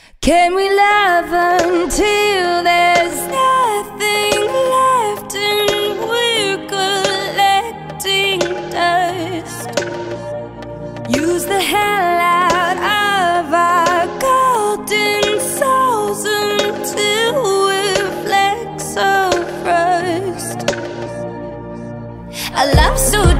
Can we love until there's nothing left and we're collecting dust? Use the hell out of our golden souls until we're flecks of rust. A love so